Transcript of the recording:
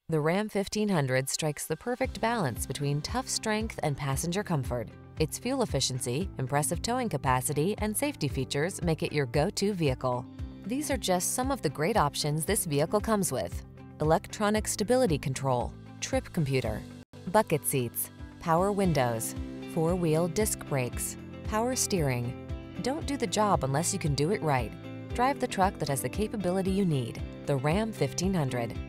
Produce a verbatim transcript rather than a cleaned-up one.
The Ram fifteen hundred strikes the perfect balance between tough strength and passenger comfort. Its fuel efficiency, impressive towing capacity, and safety features make it your go-to vehicle. These are just some of the great options this vehicle comes with: electronic stability control, trip computer, bucket seats, power windows, four-wheel disc brakes, power steering. Don't do the job unless you can do it right. Drive the truck that has the capability you need, the Ram fifteen hundred.